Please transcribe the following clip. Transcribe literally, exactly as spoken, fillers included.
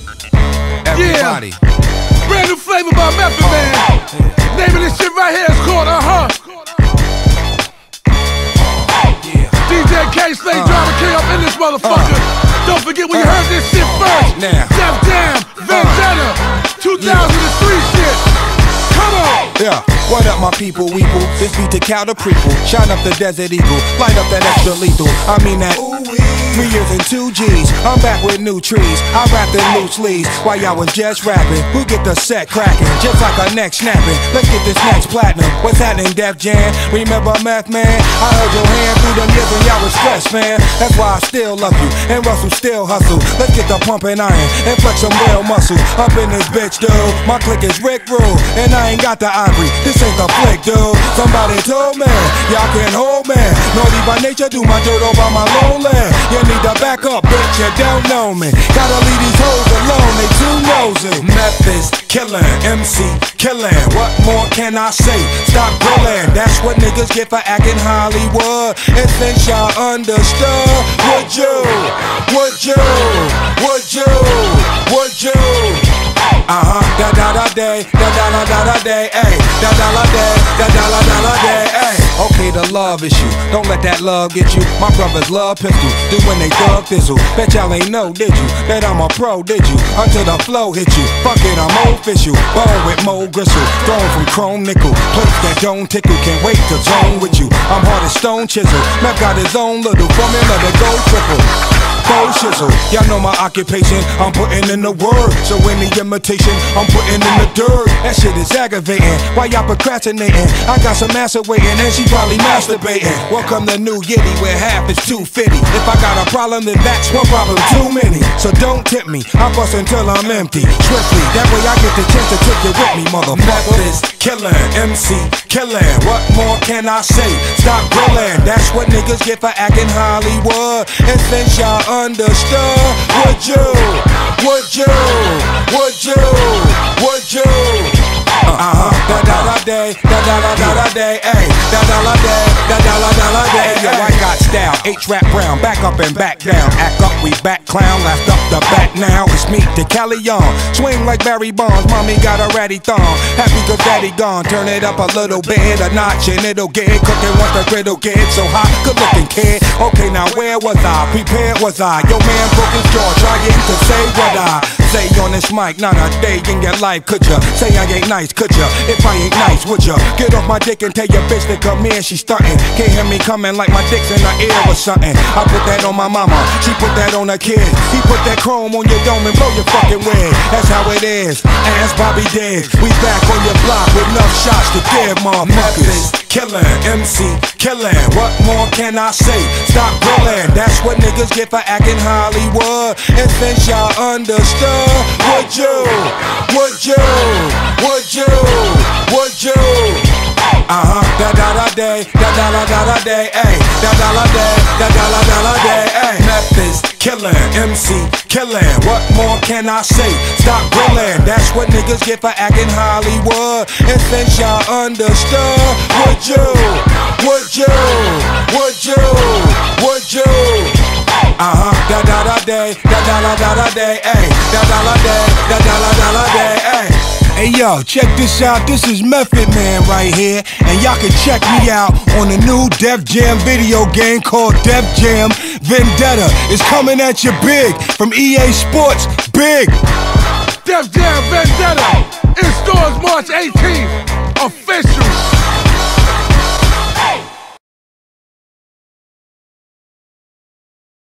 Everybody. Yeah. Brand new flavor by Method Man. Yeah. Name of this shit right here is called Uh-Huh. Yeah. D J K-Slate, uh. Drama King up in this motherfucker. Uh. Don't forget when you heard this shit first. Now. Def Jam, Vendetta, two thousand three yeah. shit. Come on. Yeah. What up, my people, weeple? This beat to cow the prequel. Shine up the Desert Eagle. Light up that extra lethal. I mean that. Three years and two G's. I'm back with new trees. I rapped in loose leaves while y'all was just rapping. Who get the set cracking? Just like a neck snapping. Let's get this next platinum. What's happening, Def Jam? Remember Meth Man? I heard your hand through them years when y'all was stressed, man. That's why I still love you. And Russell still hustle. Let's get the pumping iron and flex some real muscle. Up in this bitch, dude. My clique is Rick Rule. And I ain't got the ivory. This ain't the flick, dude. Somebody told me y'all can't hold me. Naughty by nature, do my dirt over my lowland. You need to back up, bitch, you don't know me. Gotta leave these hoes alone, they too nosy. Methods, killin', M C, killin'. What more can I say? Stop grillin', that's what niggas get for acting Hollywood. And since y'all understood, would you, would you, would you, would you? Uh-huh, da da da day, da da da da da day, ayy, da da da day, da da da da da day, ayy. Okay, the love issue, don't let that love get you. My brothers love pistols, do when they thug thistle. Bet y'all ain't know, did you? That I'm a pro, did you? Until the flow hit you. Fuck it, I'm official. Bone with Mo Gristle, thrown from chrome nickel. Plates that don't tickle, can't wait to zone with you. I'm hard as stone chisel. Meth got his own little formula that go triple. Full shizzle, y'all know my occupation. I'm putting in the work, so any imitation, I'm putting in the dirt. That shit is aggravating. Why y'all procrastinating? I got some ass waiting, and she probably masturbating. Welcome to New Yiddy, where half is two fifty. If I got a problem, then that's one problem too many. So don't tempt me, I bust until I'm empty. Swiftly, that way I get the chance to take you with me, motherfucker. Killin', M C, killin'. What more can I say? Stop grillin'. That's what niggas get for acting Hollywood. And since y'all understood, would you, would you, would you, would you? Uh-huh, da da da day, da da da da da day, ayy, da da da day, da da da da da day. Yo, I got style, H-Rap Brown, back up and back down. Act up, we back clown, left up the back now. It's me, the Callion, swing like Barry Bonds. Mommy got a ratty thong, happy cause daddy gone. Turn it up a little bit, a notch and it'll get cooking once the griddle get so hot. Good looking kid, okay now where was I? Prepared was I? Yo man broke his jaw, trying to say what I say on this mic. Not a day in your life, could ya? Say I ain't nice, could ya? If I ain't nice, would ya? Get off my dick and tell your bitch to come in, she stuntin'. Can't hear me coming like my dick's in her ear or something. I put that on my mama, she put that on her kid. He put that chrome on your dome and blow your fucking wig. That's how it is, ask Bobby Diggs. We back on your block with enough shots to give motherfuckers. Killin', M C, killin'. What more can I say? Stop grillin'. That's what niggas get for acting Hollywood. And since y'all understood, would you, would you, would you, would you? Uh-huh, da da da day, da da da da da day, ayy, da da da day, da da da da da day, ayy. Methods, killin', M C, killin'. What more can I say? Stop grillin'. That's what niggas get for acting Hollywood. And since y'all understood, would you, would you, would you, would you? Uh-huh, da da da day, da da da da da day, ayy, da da da day, da da da da da day, ayy. Hey yo, check this out, this is Method Man right here. And y'all can check me out on the new Def Jam video game called Def Jam Vendetta. It's coming at you big, from E A Sports, big. Def Jam Vendetta, in stores March eighteenth.